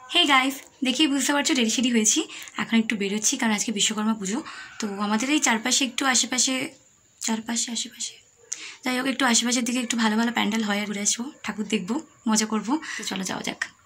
Hey guys, দেখেই বুঝতে পারছো রেডি সেডি হয়েছি। এখন একটু বেরোচ্ছি কারণ আজকে বিশ্বকর্মা পুজো। তো আমাদের এই চারপাশে একটু আশেপাশে যাই হোক, একটু আশেপাশের দিকে একটু ভালো ভালো প্যান্ডেল হয়, ঘুরে আসবো, ঠাকুর দেখবো, মজা করবো। তো চলো যাওয়া যাক।